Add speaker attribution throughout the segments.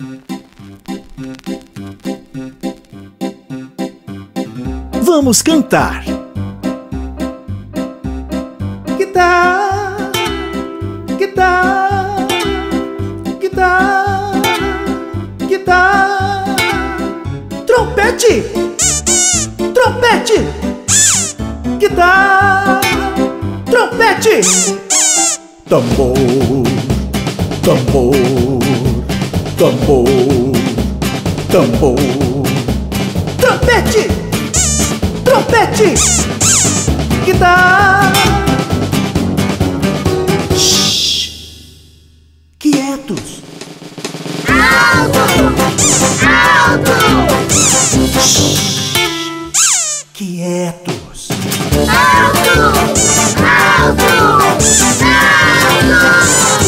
Speaker 1: Vamos cantar.
Speaker 2: Guitarra, guitarra, guitarra, guitarra. Trompete, trompete. Guitarra, trompete. Tambor, tambor, tambor, tambor. Trompete, trompete. Guitarra. Quietos.
Speaker 3: Alto! Alto!
Speaker 2: Quietos.
Speaker 3: Alto! Alto! Alto!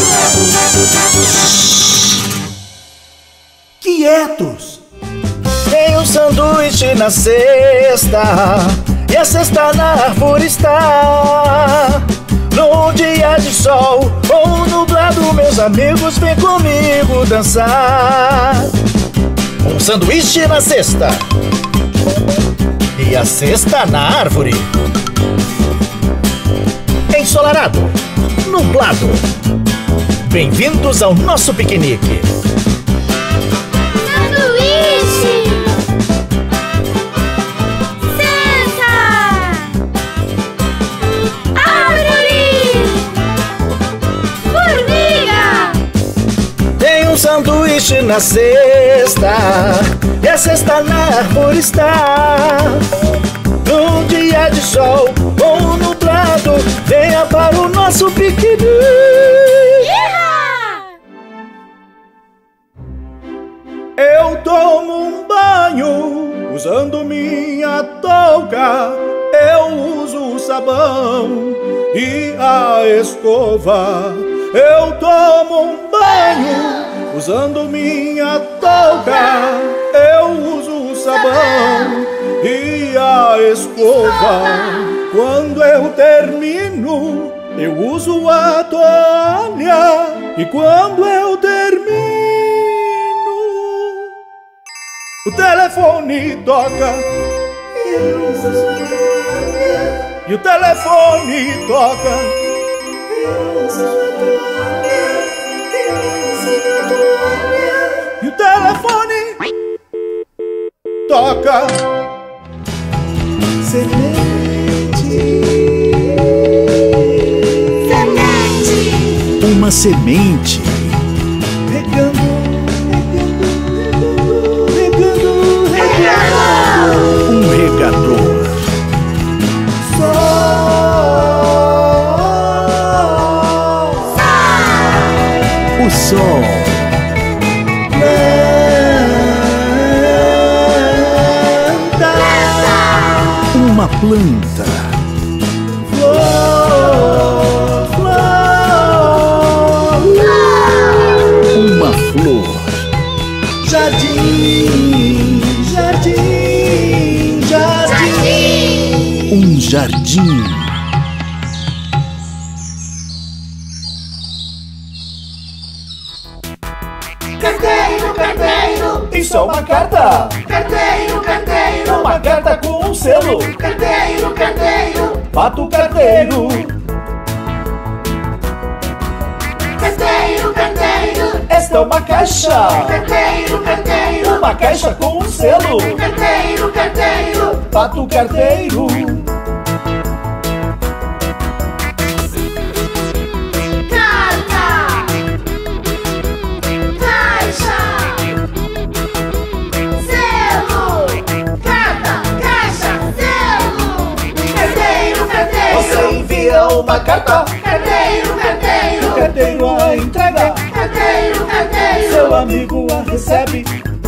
Speaker 2: Quietos.
Speaker 1: Tem um sanduíche na cesta, e a cesta na árvore está. Num dia de sol ou nublado, meus amigos, vem comigo dançar. Um sanduíche na cesta, e a cesta na árvore. Ensolarado, nublado. Bem-vindos ao nosso piquenique.
Speaker 3: Sanduíche! Cesta! Árvore! Formiga!
Speaker 1: Tem um sanduíche na cesta, e a cesta na árvore está. Num dia de sol ou nublado, venha para o nosso piquenique.
Speaker 2: Eu tomo um banho usando minha touca. Eu uso o sabão e a escova. Eu tomo um banho usando minha touca. Eu uso o sabão e a escova. Quando eu termino, eu uso a toalha. E quando eu termino, o telefone toca. E o telefone toca. E o telefone toca. Semente.
Speaker 3: Semente!
Speaker 1: Uma semente.
Speaker 2: Regando.
Speaker 1: Um regador. O sol. Uma planta. Uma flor.
Speaker 2: Jardim, jardim, jardim.
Speaker 1: Um jardim.
Speaker 2: Carteiro, carteiro,
Speaker 1: Isso é uma carta.
Speaker 2: carteiro, carteiro,
Speaker 1: Uma carta com um selo.
Speaker 2: carteiro, carteiro,
Speaker 1: Pato carteiro.
Speaker 2: carteiro, carteiro,
Speaker 1: Esta é uma caixa.
Speaker 2: carteiro, carteiro,
Speaker 1: Uma caixa com um selo.
Speaker 2: carteiro, carteiro.
Speaker 1: Pato carteiro.
Speaker 3: Carta! Caixa! Selo! Carta! Caixa! Selo!
Speaker 2: Carteiro, carteiro,
Speaker 1: Você envia uma carta,
Speaker 2: carteiro,
Speaker 1: o
Speaker 2: carteiro,
Speaker 1: carteiro a entrega,
Speaker 2: carteiro, carteiro.
Speaker 1: seu amigo a recebe.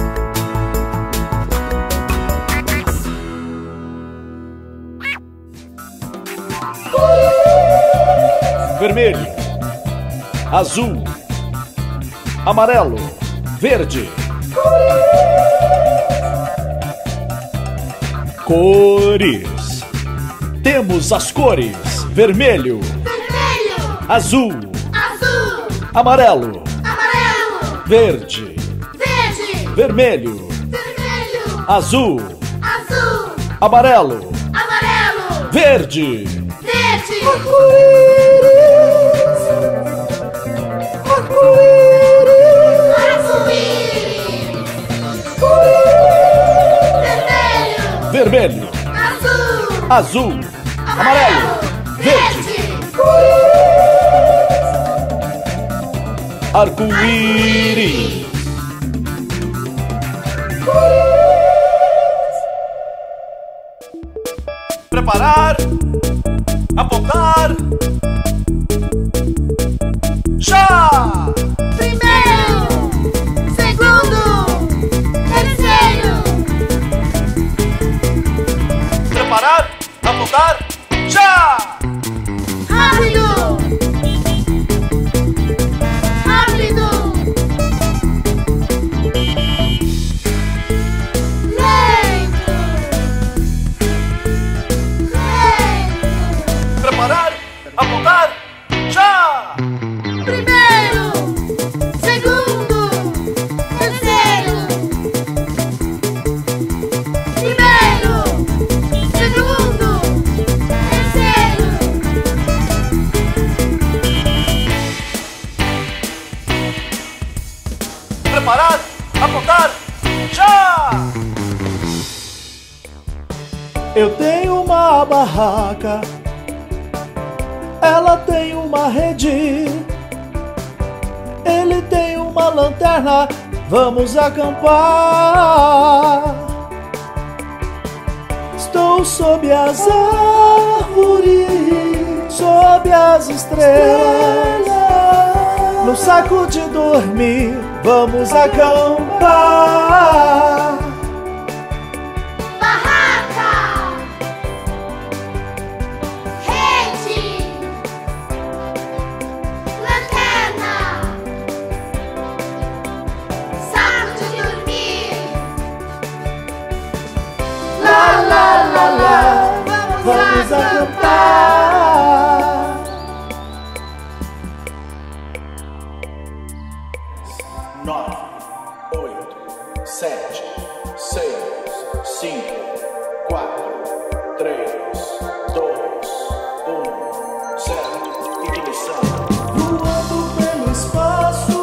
Speaker 1: Vermelho, azul, amarelo, verde. Cores. Temos as cores: vermelho,
Speaker 3: Vermelho!
Speaker 1: azul,
Speaker 3: Azul!
Speaker 1: amarelo,
Speaker 3: Amarelo!
Speaker 1: verde.
Speaker 3: Verde!
Speaker 1: vermelho,
Speaker 2: vermelho,
Speaker 1: azul,
Speaker 2: azul,
Speaker 1: amarelo,
Speaker 2: amarelo,
Speaker 1: verde.
Speaker 2: verde, arco-íris,
Speaker 1: Vermelho,
Speaker 2: azul,
Speaker 1: azul, amarelo, verde. Arco-íris. Preparar, apontar, já!
Speaker 2: primeiro, segundo, terceiro,
Speaker 1: Preparar, apontar, já!
Speaker 2: rápido, rápido, lento, lento,
Speaker 1: Preparar, apontar, já!
Speaker 2: primeiro, segundo, terceiro, primeiro, segundo, terceiro,
Speaker 1: Preparar, apontar, já! Eu tenho uma barraca, ela tem uma rede, ele tem uma lanterna, vamos acampar. Estou sob as árvores, sob as estrelas, no saco de dormir, vamos acampar.
Speaker 2: barraca, rede, lanterna, saco de dormir,
Speaker 1: Lá, lá, lá, lá, vamos acampar. 9, 8, 7, 6, 5, 4, 3, 2, 1, 0. Ignição. Voando pelo espaço,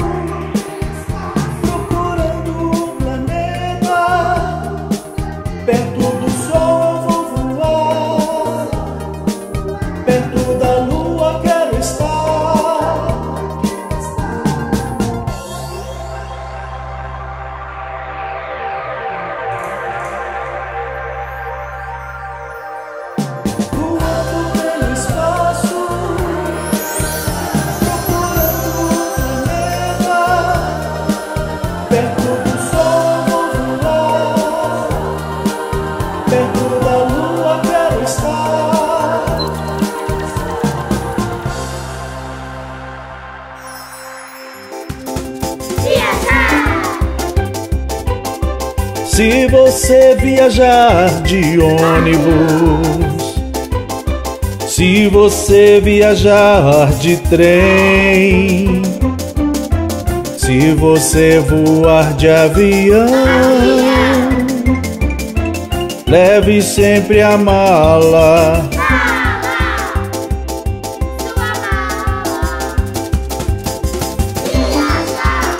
Speaker 1: procurando um planeta. Perto do sol eu vou voar, perto da lua quero estar. Voando pelo espaço, procurando um planeta. Perto do sol eu vou voar, perto da lua quero estar.
Speaker 2: viajar,
Speaker 1: Se você viajar de ônibus, se você viajar de trem, se você voar de avião, leve sempre a mala.
Speaker 2: sua mala, viajar,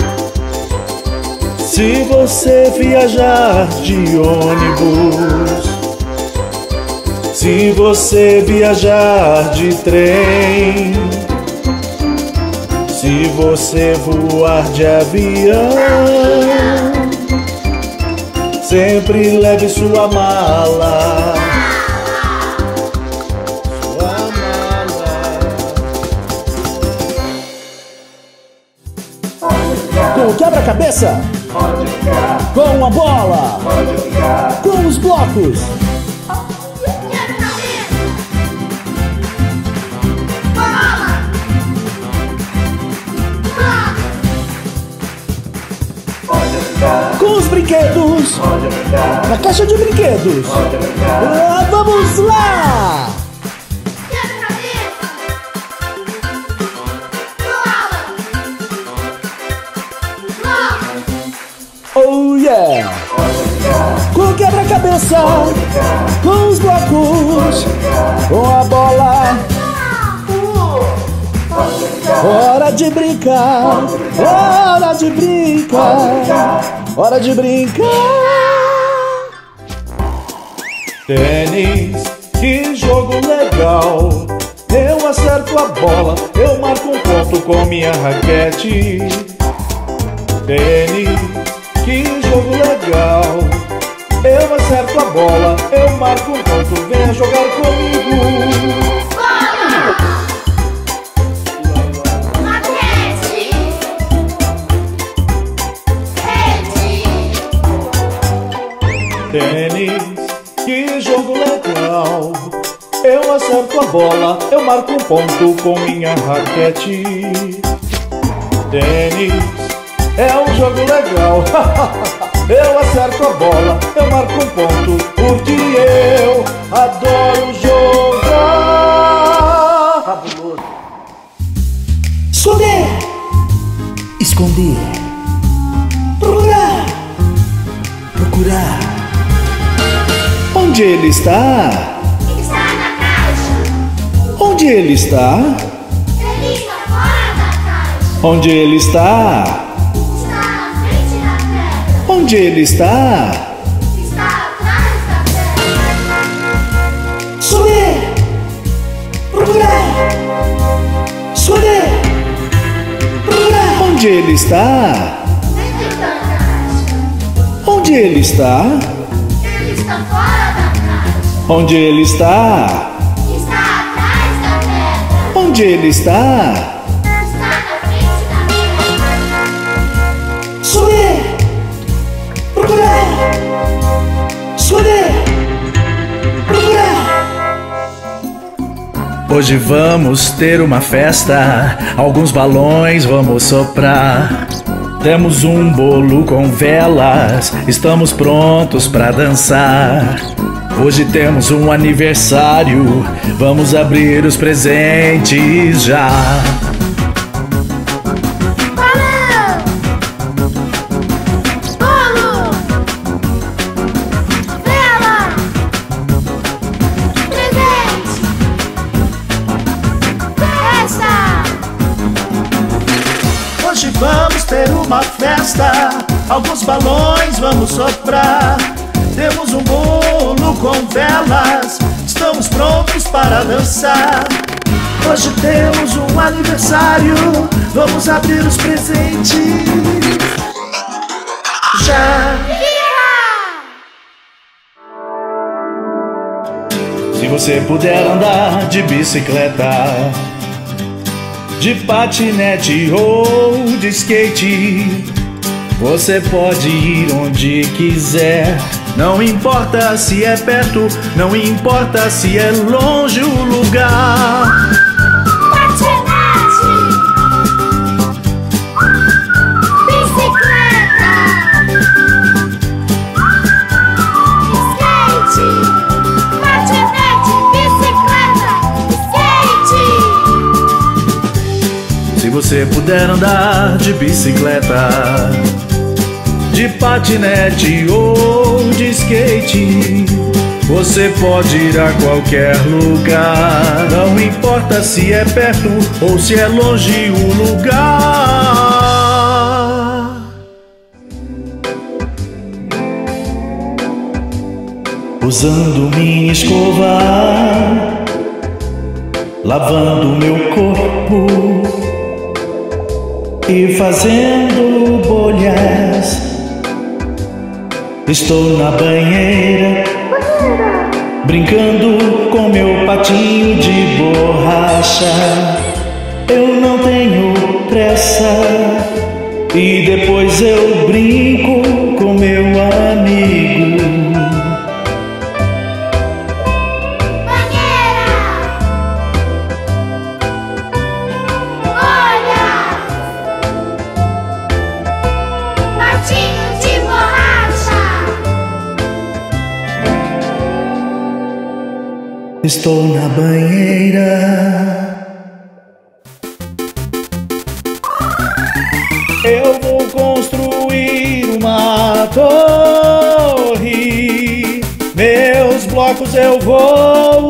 Speaker 1: Se você viajar de ônibus, se você viajar de trem, se você voar de avião, sempre leve sua mala. Sua mala. Com o quebra-cabeça, com a bola, com os blocos. Com os brinquedos, na caixa de brinquedos. Ah, vamos lá! é? Com o quebra-cabeça, com os blocos, com a bola. Hora de brincar, hora de brincar, hora de brincar. Tênis, que jogo legal. Eu acerto a bola, eu marco um ponto com minha raquete. Tênis, que jogo legal. Eu acerto a bola, eu marco um ponto. Venha jogar comigo. Tênis, que jogo legal. Eu acerto a bola, eu marco um ponto com minha raquete. Tênis, é um jogo legal. Eu acerto a bola, eu marco um ponto, porque eu adoro jogar. Fabuloso. Esconder, esconder, procurar, procurar. Onde ele está?
Speaker 2: Está na caixa.
Speaker 1: Onde ele está?
Speaker 2: Ele está fora da caixa.
Speaker 1: Onde ele está?
Speaker 2: Está na frente da pedra.
Speaker 1: Onde ele está?
Speaker 2: Está atrás da pedra.
Speaker 1: Esconder, procurar, esconder, procurar. Onde ele está?
Speaker 2: Dentro da caixa.
Speaker 1: Onde ele está?
Speaker 2: Ele está fora da caixa.
Speaker 1: Onde ele está?
Speaker 2: Está atrás da pedra.
Speaker 1: Onde ele está?
Speaker 2: Está na frente da pedra.
Speaker 1: Esconder, procurar, esconder, procurar. Hoje vamos ter uma festa, alguns balões vamos soprar. Temos um bolo com velas, estamos prontos pra dançar. Hoje temos um aniversário, vamos abrir os presentes já.
Speaker 2: Balão! Bolo! Vela! Presente! Festa!
Speaker 1: Hoje vamos ter uma festa, alguns balões vamos soprar. Temos um bolo com velas, estamos prontos para dançar. Hoje temos um aniversário, vamos abrir os presentes já. Se você puder andar de bicicleta, de patinete ou de skate, você pode ir onde quiser. Não importa se é perto, não importa se é longe o lugar.
Speaker 2: Patinete! Bicicleta! Skate! Patinete! Bicicleta! Skate!
Speaker 1: Se você puder andar de bicicleta, de patinete ou de skate, você pode ir a qualquer lugar. Não importa se é perto ou se é longe o lugar. Usando minha escova, lavando meu corpo e fazendo bolhas. Estou na banheira, brincando com meu patinho de borracha. Eu não tenho pressa e depois eu brinco com meu amigo.
Speaker 2: Banheira! Olha! Patinho de borracha!
Speaker 1: Estou na banheira. Eu vou construir uma torre, meus blocos eu vou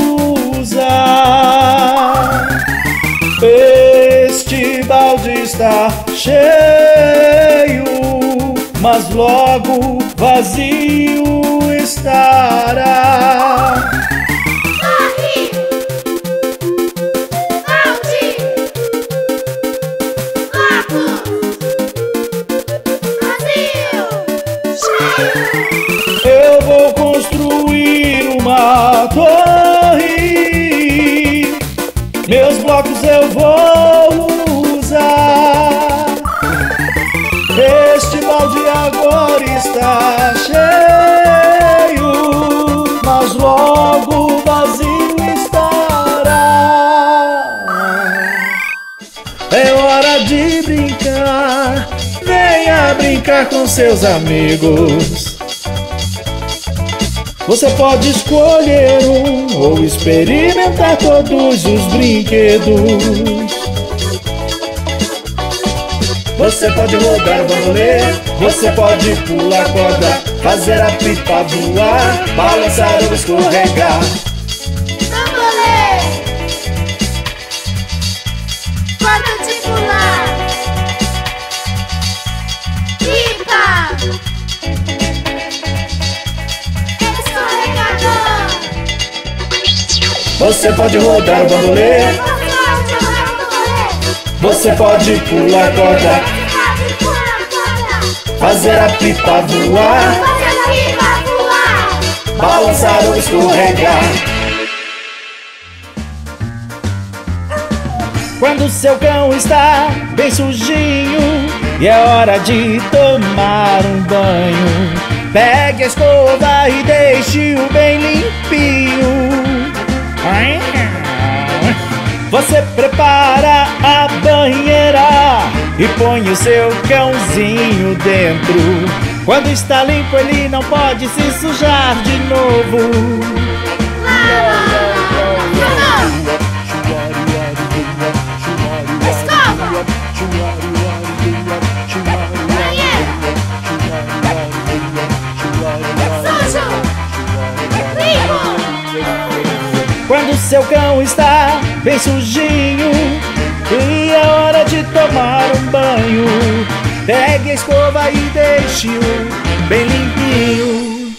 Speaker 1: usar. Este balde está cheio, mas logo vazio estará.
Speaker 3: Torre, balde, bloco, vazio, cheio.
Speaker 1: Eu vou construir uma torre, meus blocos eu vou usar. Este balde agora está cheio, mas logo vazio estará. É hora de brincar, venha brincar com seus amigos. Você pode escolher um ou experimentar todos os brinquedos. Você pode rodar o bambolê, você pode pular corda, fazer a pipa voar, balançar ou escorregar.
Speaker 3: Bambolê, corda de pular, pipa, escorregador.
Speaker 1: Você pode rodar o bambolê, você pode pular corda, fazer a pipa voar, balançar ou escorregar. Quando seu cão está bem sujinho e é hora de tomar um banho, pegue a escova e deixe-o bem limpinho. Você prepara a banheira e põe o seu cãozinho dentro. Quando está limpo ele não pode se sujar de novo.
Speaker 3: Escova, banheiro, sujo, limpo.
Speaker 1: Quando seu cão está bem sujinho e é hora de tomar um banho, pegue a escova e deixe-o bem limpinho.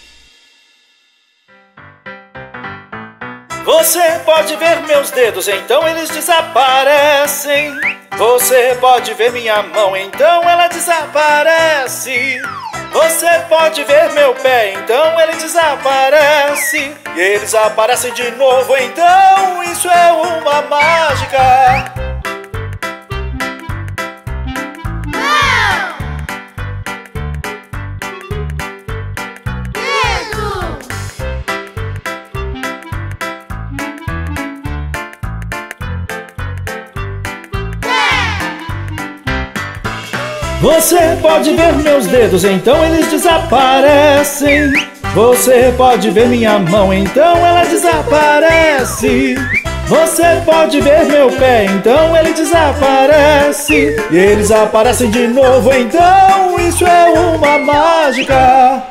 Speaker 1: Você pode ver meus dedos, então eles desaparecem. Você pode ver minha mão, então ela desaparece. Você pode ver meu pé, então ele desaparece. E eles aparecem de novo, então isso é uma mágica.
Speaker 3: Mão, dedo, pé.
Speaker 1: Você pode ver meus dedos, então eles desaparecem. Você pode ver minha mão, então ela desaparece. Você pode ver meu pé, então ele desaparece. E eles aparecem de novo, então isso é uma mágica.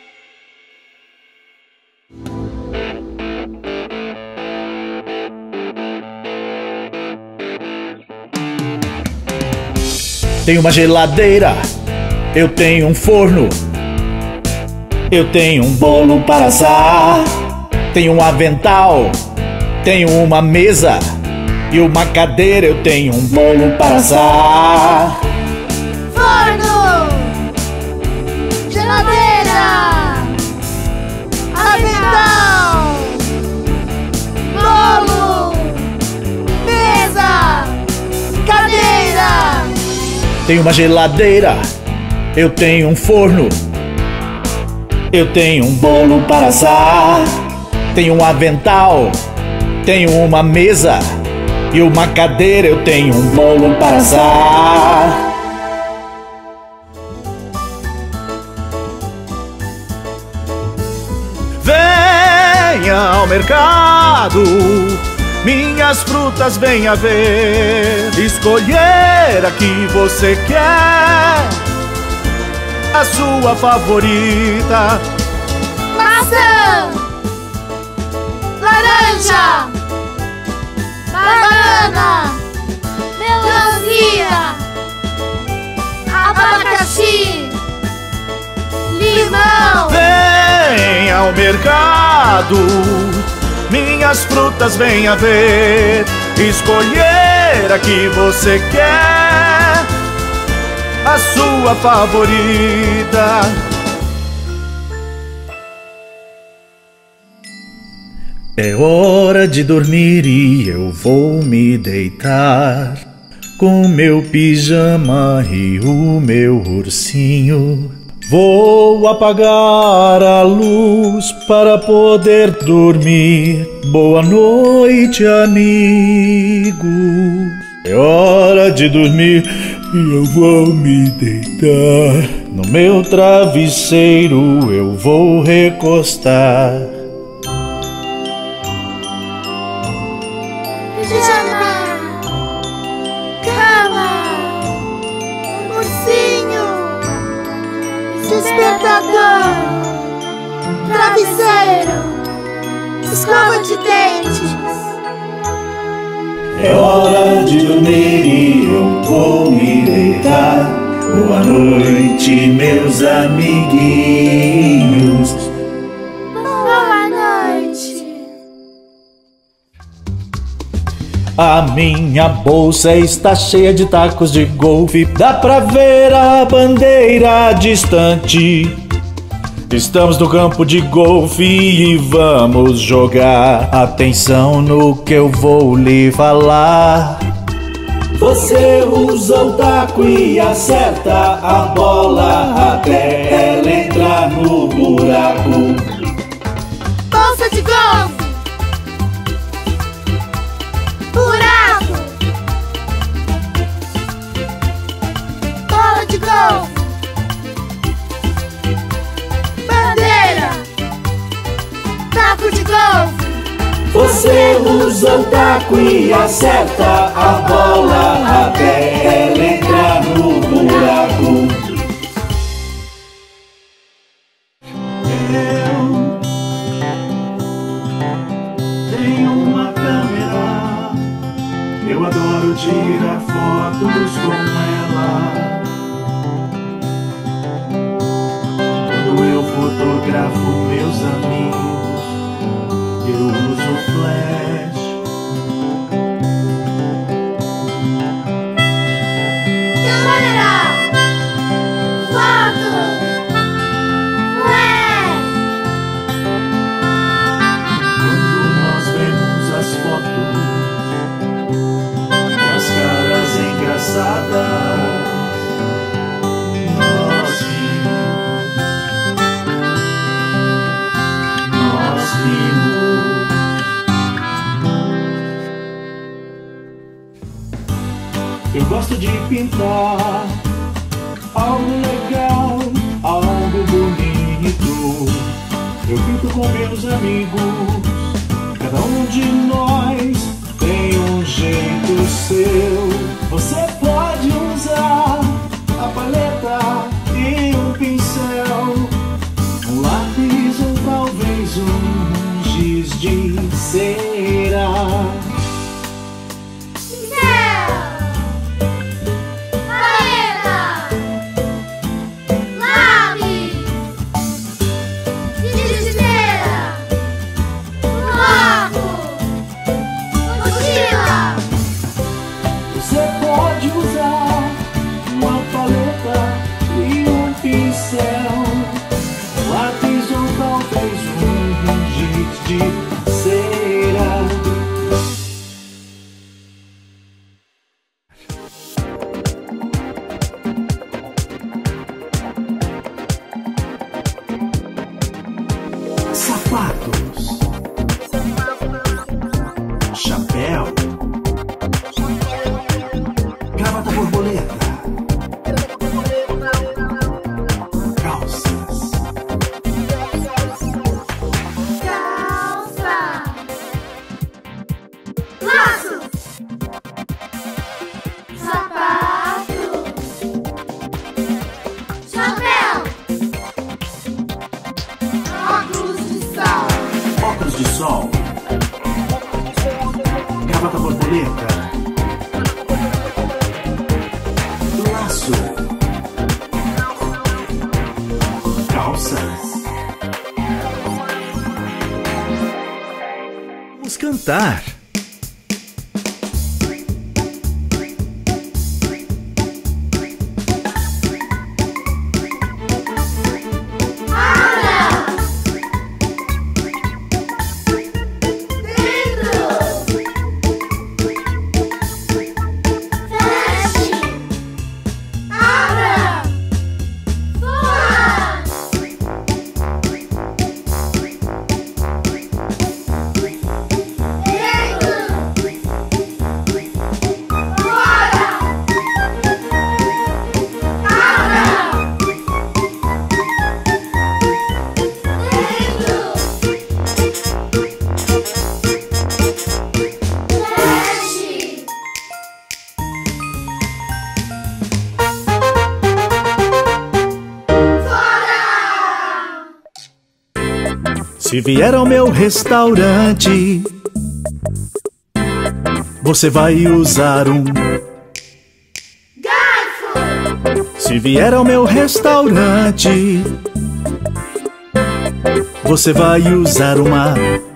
Speaker 1: Tenho uma geladeira, eu tenho um forno, eu tenho um bolo para assar, tenho um avental, tenho uma mesa e uma cadeira, eu tenho um bolo para assar.
Speaker 3: Forno, geladeira, avental, bolo, mesa, cadeira.
Speaker 1: Tenho uma geladeira, eu tenho um forno, eu tenho um bolo para assar, tenho um avental, tenho uma mesa e uma cadeira, eu tenho um bolo para assar. Venha ao mercado, minhas frutas venha ver, escolher a que você quer. a sua favorita.
Speaker 3: Maçã, laranja, banana, melancia, abacaxi, limão.
Speaker 1: Vem ao mercado, minhas frutas venha ver, escolher a que você quer, a sua favorita. É hora de dormir e eu vou me deitar, com meu pijama e o meu ursinho. Vou apagar a luz para poder dormir. Boa noite, amigos. É hora de dormir e eu vou me deitar. No meu travesseiro eu vou recostar.
Speaker 3: Pijama, cama, ursinho, despertador, travesseiro, escova de dentes.
Speaker 1: É hora de dormir e eu vou me deitar. Boa noite, meus amiguinhos.
Speaker 3: Boa noite.
Speaker 1: A minha bolsa está cheia de tacos de golfe. Dá pra ver a bandeira distante. Estamos no campo de golfe e vamos jogar. Atenção no que eu vou lhe falar. Você usa o taco e acerta a bola até ela entrar no buraco.
Speaker 3: Bolsa de golfe, buraco, bola de golfe, bandeira, taco de golfe.
Speaker 1: Você usa o taco e acerta a bola até ela entrar no buraco. Eu tenho uma câmera, eu adoro tirar fotos com ela. Quando eu fotografo meus amigos, eu uso flash.
Speaker 3: Câmera, foto, flash.
Speaker 1: Quando nós vemos as fotos e as caras engraçadas, nós rimos. Eu gosto de pintar algo legal, algo bonito. Eu pinto com meus amigos. Cada um de nós tem um jeito seu. Você pode usar a paleta e um pincel, um lápis ou talvez um giz de cera. Você pode usar uma paleta e um pincel, um lápis ou talvez um giz de cera. Sapatos, chapéu, gravata borboleta, calças,
Speaker 3: Calça, laços, sapatos, chapéu,
Speaker 1: de sol. Gravata borboleta. Laço. Calças. Vamos cantar. Se vier ao meu restaurante, você vai usar um
Speaker 3: garfo.
Speaker 1: Se vier ao meu restaurante, você vai usar uma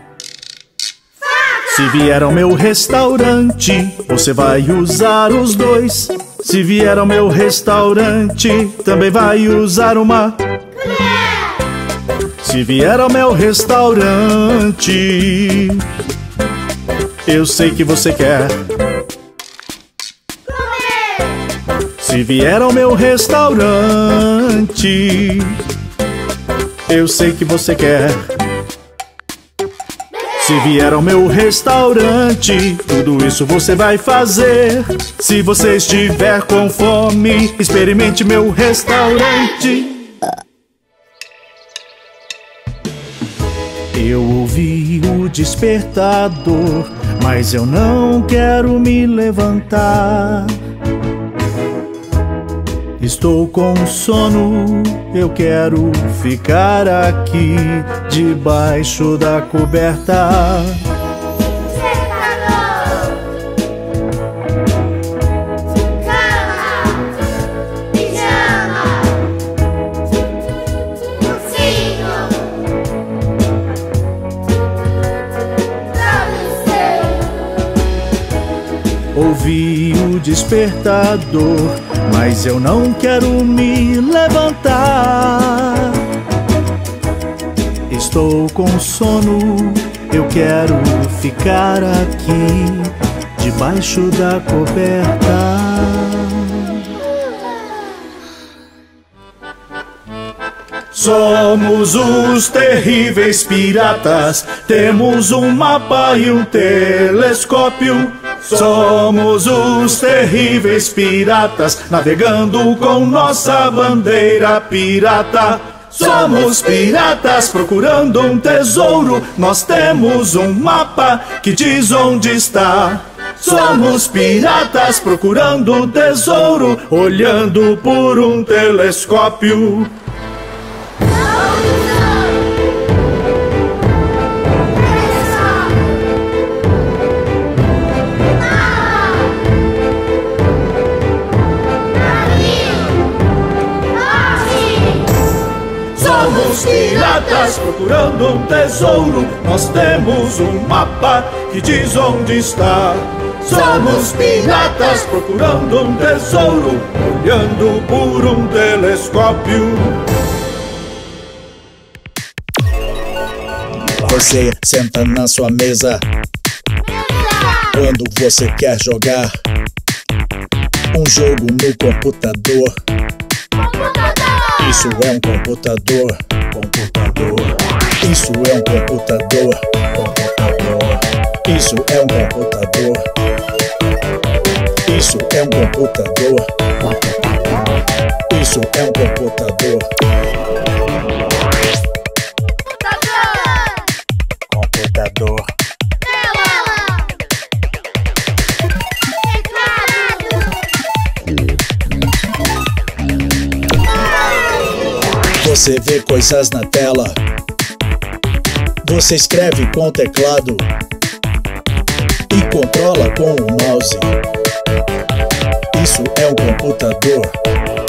Speaker 3: Faca.
Speaker 1: Se vier ao meu restaurante, você vai usar os dois. Se vier ao meu restaurante, também vai usar uma Se vier ao meu restaurante, eu sei que você quer
Speaker 3: comer.
Speaker 1: Se vier ao meu restaurante, eu sei que você quer Se vier ao meu restaurante, tudo isso você vai fazer. Se você estiver com fome, experimente meu restaurante. Eu ouvi o despertador, mas eu não quero me levantar. Estou com sono, eu quero ficar aqui debaixo da coberta.
Speaker 3: Secador, cama, pijama, ursinho, travesseiro.
Speaker 1: Ouvi o despertador, mas eu não quero me levantar. Estou com sono, eu quero ficar aqui debaixo da coberta. Somos os terríveis piratas, temos um mapa e um telescópio. Somos os terríveis piratas, navegando com nossa bandeira pirata. Somos piratas procurando um tesouro, nós temos um mapa que diz onde está. Somos piratas procurando um tesouro, olhando por um telescópio. Somos piratas procurando um tesouro, nós temos um mapa que diz onde está. Somos piratas procurando um tesouro, olhando por um telescópio. Você senta na sua mesa quando você quer jogar um jogo no computador. Isso é um computador, computador. Isso é um computador, computador. Isso é um computador. Isso é um computador, computador. Isso é um computador. Computador. Você vê coisas na tela Você escreve com o teclado e controla com o mouse. Isso é um computador.